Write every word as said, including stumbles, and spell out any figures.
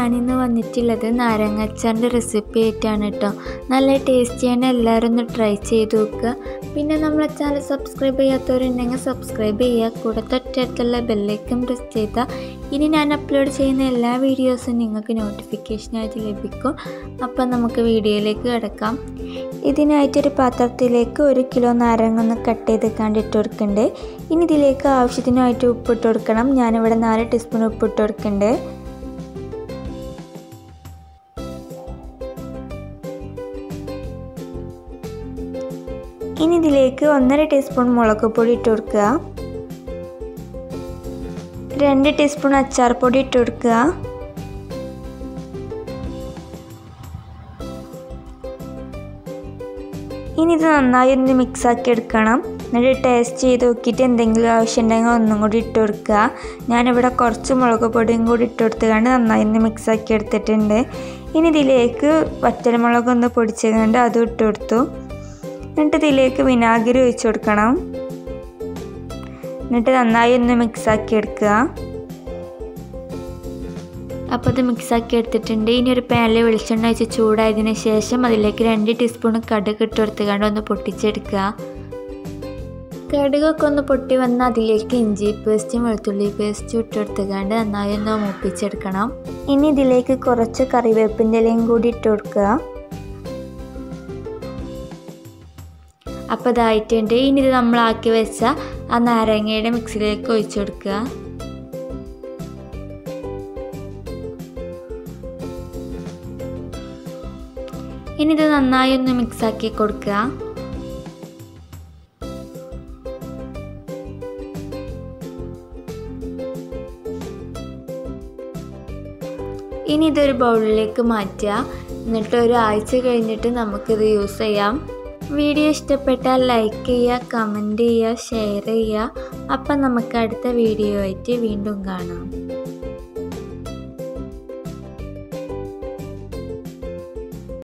ഞാനിന്ന് വന്നിട്ടുള്ളത് നാരങ്ങാച്ചാറിൻ്റെ റെസിപ്പി ആയിട്ടാണ് കേട്ടോ. നല്ല ടേസ്റ്റിയാണ്, എല്ലാവരും ഒന്ന് ട്രൈ ചെയ്ത് നോക്കുക. പിന്നെ നമ്മളെ ചാനൽ സബ്സ്ക്രൈബ് ചെയ്യാത്തവരുണ്ടെങ്കിൽ സബ്സ്ക്രൈബ് ചെയ്യുക. കൂടെ തൊട്ടടുത്തുള്ള ബെല്ലൈക്കൺ പ്രസ് ചെയ്താൽ ഇനി ഞാൻ അപ്ലോഡ് ചെയ്യുന്ന എല്ലാ വീഡിയോസും നിങ്ങൾക്ക് നോട്ടിഫിക്കേഷനായിട്ട് ലഭിക്കും. അപ്പം നമുക്ക് വീഡിയോയിലേക്ക് കിടക്കാം. ഇതിനായിട്ടൊരു പാത്രത്തിലേക്ക് ഒരു കിലോ നാരങ്ങ ഒന്ന് കട്ട് ചെയ്ത് കണ്ടിട്ട് കൊടുക്കുന്നുണ്ട്. ഇനി ഇതിലേക്ക് ആവശ്യത്തിനായിട്ട് ഉപ്പിട്ട് കൊടുക്കണം. ഞാനിവിടെ നാല് ടീസ്പൂൺ ഉപ്പിട്ട് കൊടുക്കുന്നുണ്ട്. ഇനി ഇതിലേക്ക് ഒന്നര ടീസ്പൂൺ മുളക് പൊടി ഇട്ട് കൊടുക്കുക. രണ്ട് ടീസ്പൂൺ അച്ചാർ പൊടി ഇട്ട് കൊടുക്കുക. ഇനി ഇത് നന്നായി ഒന്ന് മിക്സാക്കി എടുക്കണം. എന്നിട്ട് ടേസ്റ്റ് ചെയ്ത് നോക്കിയിട്ട് എന്തെങ്കിലും ആവശ്യമുണ്ടെങ്കിൽ ഒന്നും കൂടി ഇട്ട് കൊടുക്കുക. ഞാനിവിടെ കുറച്ച് മുളക് പൊടിയും കൂടി ഇട്ട് കൊടുത്തുകൊണ്ട് നന്നായി ഒന്ന് മിക്സാക്കി എടുത്തിട്ടുണ്ട്. ഇനി ഇതിലേക്ക് വറ്റൽമുളക് ഒന്ന് പൊടിച്ചുകൊണ്ട് അതും ഇട്ട് കൊടുത്തു. എന്നിട്ട് ഇതിലേക്ക് വിനാഗിരി ഒഴിച്ച് കൊടുക്കണം. എന്നിട്ട് നന്നായി ഒന്ന് മിക്സാക്കി എടുക്കുക. അപ്പോൾ അത് മിക്സാക്കി എടുത്തിട്ടുണ്ട്. ഇനി ഒരു പാനിൽ വെളിച്ചെണ്ണ ഒഴിച്ച് ചൂടായതിനു ശേഷം അതിലേക്ക് രണ്ട് ടീസ്പൂൺ കടുക് ഇട്ട് കൊടുത്തുകൊണ്ട് ഒന്ന് പൊട്ടിച്ചെടുക്കുക. കടുകൊക്കെ ഒന്ന് പൊട്ടി വന്നാൽ അതിലേക്ക് ഇഞ്ചി പേസ്റ്റും വെളുത്തുള്ളി പേസ്റ്റും ഇട്ട് കൊടുത്തുകൊണ്ട് നന്നായി ഒന്ന് മൂപ്പിച്ചെടുക്കണം. ഇനി ഇതിലേക്ക് കുറച്ച് കറിവേപ്പിൻ്റെ ഇലയും കൂടി ഇട്ട് കൊടുക്കുക. അപ്പോൾ ഇതായിട്ടുണ്ട്. ഇനി ഇത് നമ്മളാക്കി വെച്ച ആ നാരങ്ങയുടെ മിക്സിയിലേക്ക് ഒഴിച്ചു കൊടുക്കുക. ഇനി ഇത് നന്നായി ഒന്ന് മിക്സാക്കി കൊടുക്കുക. ഇനി ഇതൊരു ബൗളിലേക്ക് മാറ്റുക. എന്നിട്ട് ഒരാഴ്ച കഴിഞ്ഞിട്ട് നമുക്കിത് യൂസ് ചെയ്യാം. വീഡിയോ ഇഷ്ടപ്പെട്ടാൽ ലൈക്ക് ചെയ്യുക, കമൻറ്റ് ചെയ്യുക, ഷെയർ ചെയ്യുക. അപ്പം നമുക്ക് അടുത്ത വീഡിയോ ആയിട്ട് വീണ്ടും കാണാം.